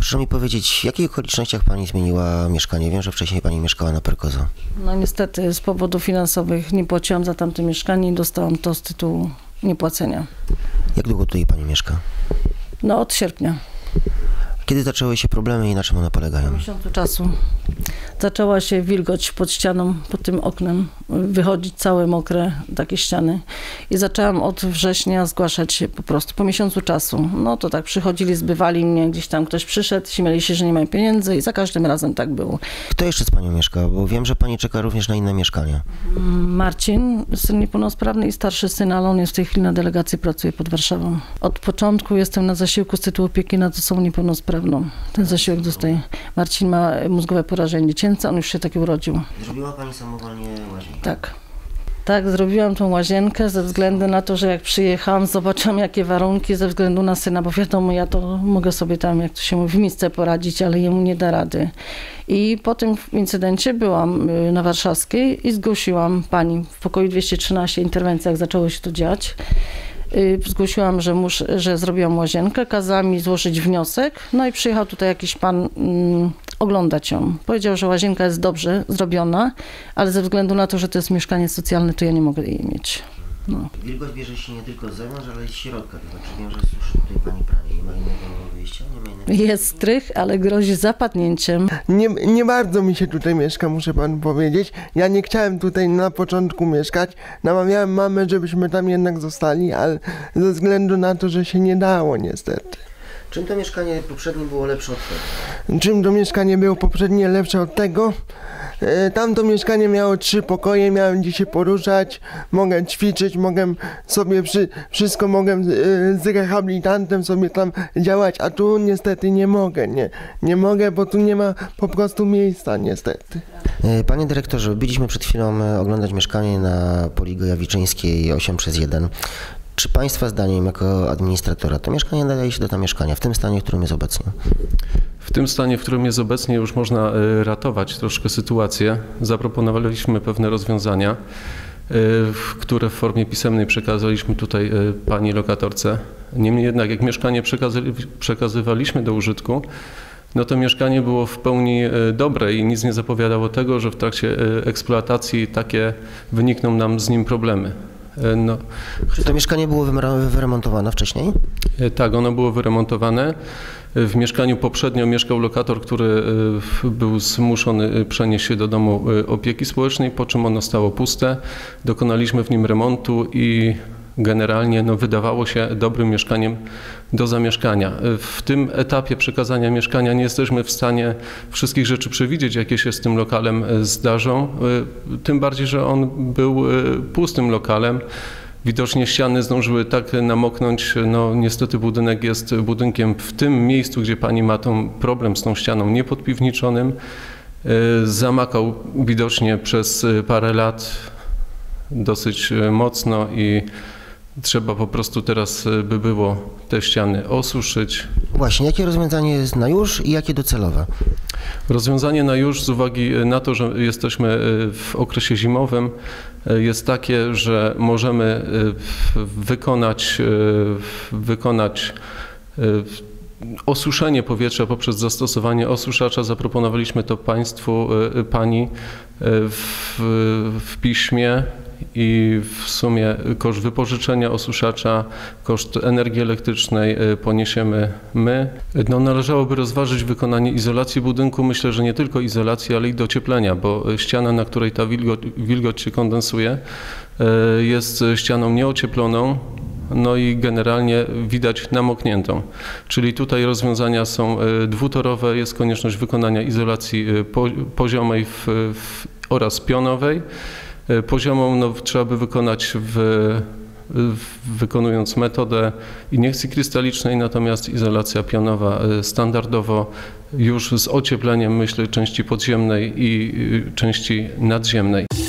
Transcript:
Proszę mi powiedzieć, w jakich okolicznościach Pani zmieniła mieszkanie? Wiem, że wcześniej Pani mieszkała na Perkozo. No niestety z powodów finansowych nie płaciłam za tamte mieszkanie i dostałam to z tytułu niepłacenia. Jak długo tutaj Pani mieszka? No od sierpnia. Kiedy zaczęły się problemy i na czym one polegają? Po miesiącu czasu. Zaczęła się wilgoć pod ścianą, pod tym oknem, wychodzić całe mokre takie ściany. I zaczęłam od września zgłaszać się po prostu, po miesiącu czasu. No to tak przychodzili, zbywali mnie, gdzieś tam ktoś przyszedł, śmieli się, że nie mają pieniędzy i za każdym razem tak było. Kto jeszcze z Panią mieszka? Bo wiem, że Pani czeka również na inne mieszkania. Marcin, syn niepełnosprawny i starszy syn, ale on jest w tej chwili na delegacji, pracuje pod Warszawą. Od początku jestem na zasiłku z tytułu opieki nad osobą niepełnosprawną. Ten zasiłek dostaje. Marcin ma mózgowe porażenie dziecięce, on już się taki urodził. Zrobiła Pani samowolnie łazienkę? Tak. Tak, zrobiłam tą łazienkę ze względu na to, że jak przyjechałam, zobaczyłam jakie warunki ze względu na syna, bo wiadomo, ja to mogę sobie tam, jak to się mówi, w misce poradzić, ale jemu nie da rady. I po tym incydencie byłam na Warszawskiej i zgłosiłam pani w pokoju 213 interwencji, jak zaczęło się to dziać. Zgłosiłam, że zrobiłam łazienkę, kazała mi złożyć wniosek, no i przyjechał tutaj jakiś pan oglądać ją. Powiedział, że łazienka jest dobrze zrobiona, ale ze względu na to, że to jest mieszkanie socjalne, to ja nie mogę jej mieć. No. Wilgoć bierze się nie tylko z zewnątrz, ale i z środka. To znaczy wiem, że suszy tutaj Pani pranie. Nie ma innego wyjścia? Nie ma innego... Jest strych, ale grozi zapadnięciem. Nie bardzo mi się tutaj mieszka, muszę Panu powiedzieć. Ja nie chciałem tutaj na początku mieszkać. Namawiałem mamę, żebyśmy tam jednak zostali, ale ze względu na to, że się nie dało niestety. Czym to mieszkanie poprzednie było lepsze od tego? Czym to mieszkanie było poprzednie lepsze od tego? Tamto mieszkanie miało 3 pokoje, miałem gdzie się poruszać, mogę ćwiczyć, mogę sobie wszystko mogę z rehabilitantem sobie tam działać, a tu niestety nie mogę, nie mogę, bo tu nie ma po prostu miejsca niestety. Panie dyrektorze, byliśmy przed chwilą oglądać mieszkanie na Poli Gojawiczyńskiej 8/1. Czy Państwa zdaniem, jako administratora, to mieszkanie nadaje się do tego mieszkania w tym stanie, w którym jest obecnie? W tym stanie, w którym jest obecnie, już można ratować troszkę sytuację. Zaproponowaliśmy pewne rozwiązania, które w formie pisemnej przekazaliśmy tutaj pani lokatorce. Niemniej jednak, jak mieszkanie przekazywaliśmy do użytku, no to mieszkanie było w pełni dobre i nic nie zapowiadało tego, że w trakcie eksploatacji takie wynikną nam z nim problemy. No. Czy to mieszkanie było wyremontowane wcześniej? Tak, ono było wyremontowane. W mieszkaniu poprzednio mieszkał lokator, który był zmuszony przenieść się do domu opieki społecznej, po czym ono stało puste. Dokonaliśmy w nim remontu i generalnie wydawało się dobrym mieszkaniem do zamieszkania. W tym etapie przekazania mieszkania nie jesteśmy w stanie wszystkich rzeczy przewidzieć, jakie się z tym lokalem zdarzą. Tym bardziej, że on był pustym lokalem. Widocznie ściany zdążyły tak namoknąć. No niestety budynek jest budynkiem w tym miejscu, gdzie pani ma problem z tą ścianą niepodpiwniczonym. Zamakał widocznie przez parę lat dosyć mocno i trzeba po prostu teraz by było te ściany osuszyć. Właśnie, jakie rozwiązanie jest na już i jakie docelowe? Rozwiązanie na już z uwagi na to, że jesteśmy w okresie zimowym, jest takie, że możemy wykonać osuszenie powietrza poprzez zastosowanie osuszacza. Zaproponowaliśmy to pani w piśmie. I w sumie koszt wypożyczenia osuszacza, koszt energii elektrycznej poniesiemy my. No, należałoby rozważyć wykonanie izolacji budynku. Myślę, że nie tylko izolacji, ale i docieplenia, bo ściana, na której ta wilgoć się kondensuje, jest ścianą nieocieploną. No i generalnie widać namokniętą. Czyli tutaj rozwiązania są dwutorowe, jest konieczność wykonania izolacji poziomej oraz pionowej. Poziomą trzeba by wykonać wykonując metodę iniekcji krystalicznej, natomiast izolacja pionowa standardowo już z ociepleniem, myślę, części podziemnej i części nadziemnej.